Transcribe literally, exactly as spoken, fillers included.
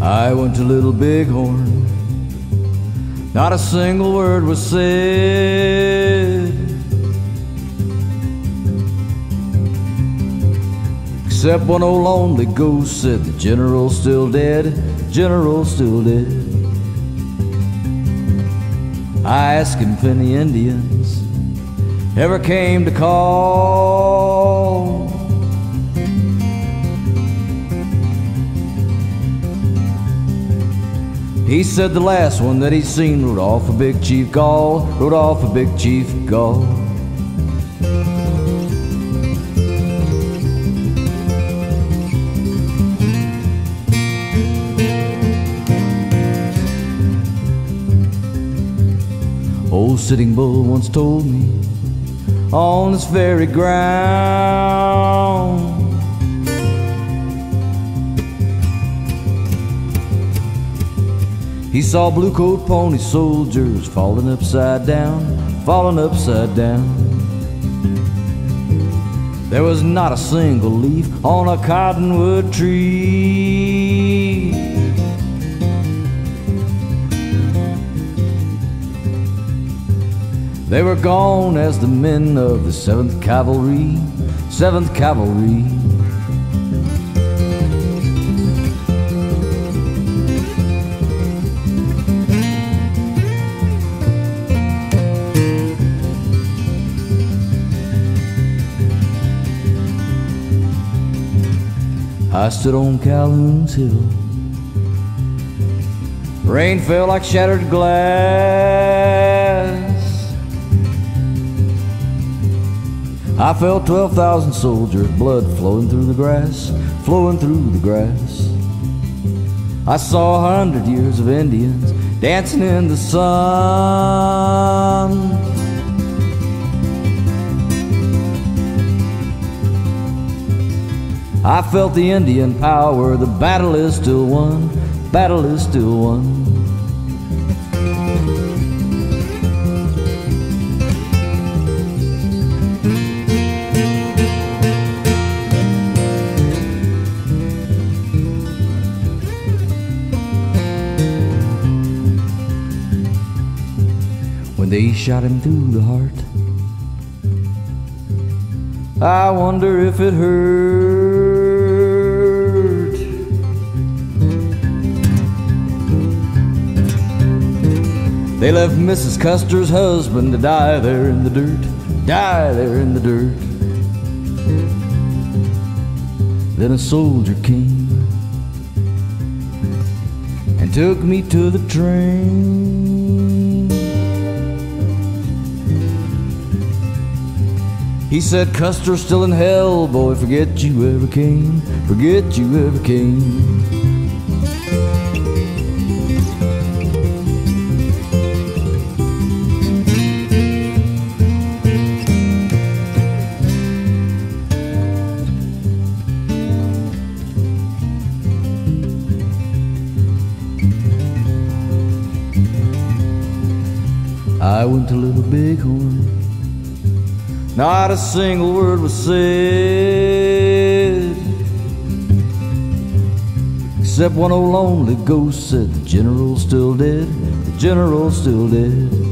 I went to Little Bighorn, not a single word was said, except one old lonely ghost said the general's still dead, the general's still dead. I asked him if any Indians ever came to call. He said the last one that he'd seen rode off a big chief gall, rode off a big chief gall. Old Sitting Bull once told me on this very ground, he saw blue coat pony soldiers falling upside down, falling upside down. There was not a single leaf on a cottonwood tree. They were gone as the men of the seventh Cavalry, seventh Cavalry. I stood on Calhoun's Hill. Rain fell like shattered glass. I felt twelve thousand soldiers' blood flowing through the grass, flowing through the grass. I saw a hundred years of Indians dancing in the sun. I felt the Indian power, the battle is still won, battle is still won. When they shot him through the heart, I wonder if it hurt. They left Missus Custer's husband to die there in the dirt, die there in the dirt. Then a soldier came and took me to the train. He said, Custer's still in hell, boy, forget you ever came, forget you ever came. I went to Little Bighorn, not a single word was said, except one old lonely ghost said the general's still dead, the general's still dead.